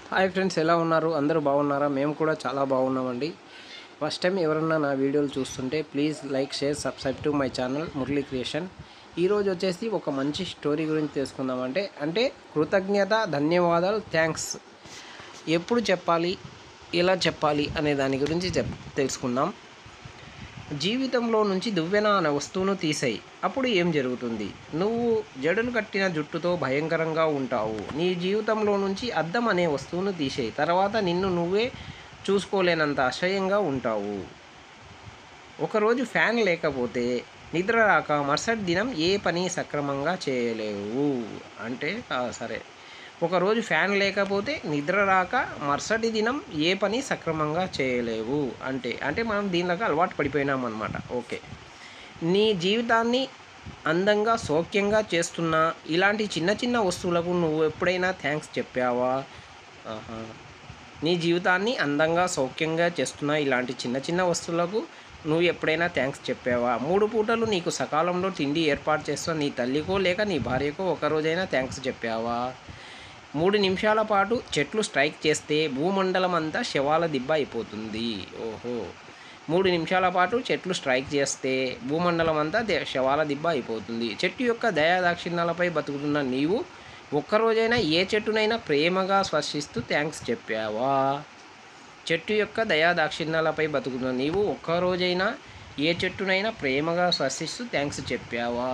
Hi friends, ఎలా ఉన్నారు? అందరూ బాగున్నారా? మేము కూడా చాలా బాగున్నామండి. ఫస్ట్ టైం ఎవరన్నా నా వీడియోలు చూస్తుంటే please like, share, subscribe to my channel Murali creation. ఈరోజు వచ్చేసి ఒక మంచి స్టోరీ గురించి తెలుసుకుందామంటే కృతజ్ఞత, ధన్యవాదాలు, థ్యాంక్స్ ఎప్పుడు చెప్పాలి, ఎలా చెప్పాలి అనే దాని గురించి తెలుసుకుందాం. జీవితంలో నుంచి దువ్వెన అనే వస్తువును తీసేయి, అప్పుడు ఏం జరుగుతుంది? నువ్వు జడలు కట్టిన జుట్టుతో భయంకరంగా ఉంటావు. నీ జీవితంలో నుంచి అద్దం అనే వస్తువును తీసేయి, తర్వాత నిన్ను నువ్వే చూసుకోలేనంత అసహ్యంగా ఉంటావు. ఒకరోజు ఫ్యాన్ లేకపోతే నిద్ర రాక మరుసటి దినం ఏ పని సక్రమంగా చేయలేవు. సరే, ఒకరోజు ఫ్యాన్ లేకపోతే నిద్ర రాక మరుసటి దినం ఏ పని సక్రమంగా చేయలేవు అంటే మనం దీనిలోకి అలవాటు పడిపోయినాం అన్నమాట. ఓకే, నీ జీవితాన్ని అందంగా సౌఖ్యంగా చేస్తున్న ఇలాంటి చిన్న చిన్న వస్తువులకు నువ్వు ఎప్పుడైనా థ్యాంక్స్ చెప్పావా? నీ జీవితాన్ని అందంగా సౌఖ్యంగా చేస్తున్న ఇలాంటి చిన్న చిన్న వస్తువులకు నువ్వు ఎప్పుడైనా థ్యాంక్స్ చెప్పావా? 3 పూటలు నీకు సకాలంలో తిండి ఏర్పాటు చేస్తున్న నీ తల్లికో లేక నీ భార్యకో ఒకరోజైనా థ్యాంక్స్ చెప్పావా? 3 నిమిషాల పాటు చెట్లు స్ట్రైక్ చేస్తే భూమండలం అంతా శవాల దిబ్బ అయిపోతుంది. 3 నిమిషాల పాటు చెట్లు స్ట్రైక్ చేస్తే భూమండలం అంతా శవాల దిబ్బ అయిపోతుంది. చెట్టు యొక్క దయాదాక్షిణ్యాలపై బతుకుతున్న నీవు ఒక్కరోజైనా ఏ చెట్టునైనా ప్రేమగా స్పర్శిస్తూ థ్యాంక్స్ చెప్పావా? చెట్టు యొక్క దయాదాక్షిణ్యాలపై బతుకుతున్న నీవు ఒక్కరోజైనా ఏ చెట్టునైనా ప్రేమగా స్పర్శిస్తూ థ్యాంక్స్ చెప్పావా?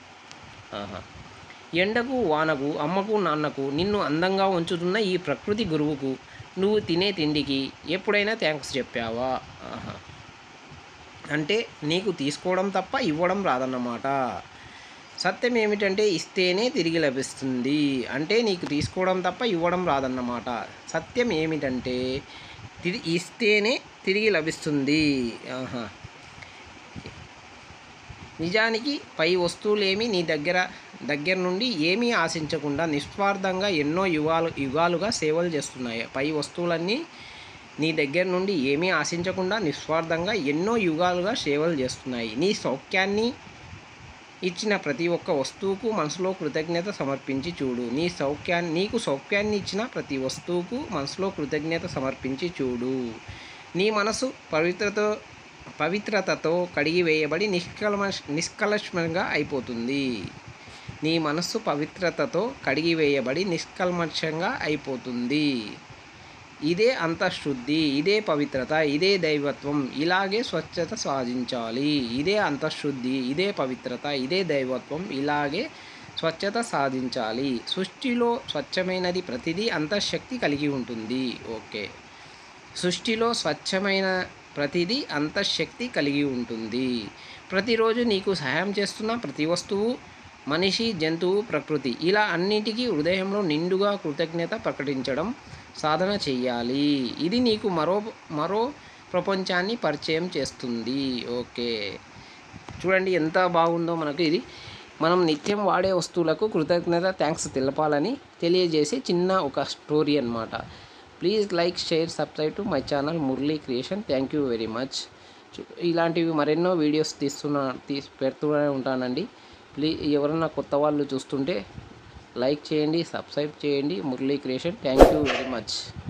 ఎండకు, వానకు, అమ్మకు, నాన్నకు, నిన్ను అందంగా ఉంచుతున్న ఈ ప్రకృతి గురువుకు, నువ్వు తినే తిండికి ఎప్పుడైనా థ్యాంక్స్ చెప్పావా? అంటే నీకు తీసుకోవడం తప్ప ఇవ్వడం రాదన్నమాట. సత్యం ఏమిటంటే ఇస్తేనే తిరిగి లభిస్తుంది. అంటే నీకు తీసుకోవడం తప్ప ఇవ్వడం రాదన్నమాట. సత్యం ఏమిటంటే ఇస్తేనే తిరిగి లభిస్తుంది. నిజానికి పై వస్తువులేమీ నీ దగ్గర నుండి ఏమీ ఆశించకుండా నిస్వార్థంగా ఎన్నో యుగాలుగా సేవలు చేస్తున్నాయి. పై వస్తువులన్నీ నీ దగ్గర నుండి ఏమీ ఆశించకుండా నిస్వార్థంగా ఎన్నో యుగాలుగా సేవలు చేస్తున్నాయి. నీ సౌఖ్యాన్ని ఇచ్చిన ప్రతి ఒక్క వస్తువుకు మనసులో కృతజ్ఞత సమర్పించి చూడు. నీకు సౌఖ్యాన్ని ఇచ్చిన ప్రతి వస్తువుకు మనసులో కృతజ్ఞత సమర్పించి చూడు. నీ మనసు పవిత్రతతో కడిగివేయబడి నిష్కల్మషంగా అయిపోతుంది. నీ మనస్సు పవిత్రతతో కడిగివేయబడి నిష్కల్మషంగా అయిపోతుంది. ఇదే అంతఃశుద్ధి, ఇదే పవిత్రత, ఇదే దైవత్వం. ఇలాగే స్వచ్ఛత సాధించాలి. ఇదే అంతఃశుద్ధి, ఇదే పవిత్రత, ఇదే దైవత్వం. ఇలాగే స్వచ్ఛత సాధించాలి. సృష్టిలో స్వచ్ఛమైనది ప్రతిదీ అంతఃశక్తి కలిగి ఉంటుంది. ఓకే, సృష్టిలో స్వచ్ఛమైన ప్రతిదీ అంతఃశక్తి కలిగి ఉంటుంది. ప్రతిరోజు నీకు సహాయం చేస్తున్న ప్రతి వస్తువు, మనిషి, జంతువు, ప్రకృతి, ఇలా అన్నిటికీ హృదయంలో నిండుగా కృతజ్ఞత ప్రకటించడం సాధన చెయ్యాలి. ఇది నీకు మరో ప్రపంచాన్ని పరిచయం చేస్తుంది. ఓకే, చూడండి ఎంత బాగుందో. మనకు ఇది మనం నిత్యం వాడే వస్తువులకు కృతజ్ఞత, థ్యాంక్స్ తెలపాలని తెలియజేసే చిన్న ఒక స్టోరీ అన్నమాట. Please like, share, subscribe to my channel Murali creation. Thank you very much. ఇలాంటివి మరెన్నో వీడియోస్ పెడుతూనే ఉంటానండి. ప్లీజ్ ఎవరన్నా కొత్త వాళ్ళు చూస్తుంటే లైక్ చేయండి, సబ్స్క్రైబ్ చేయండి. Murali creation. Thank you very much.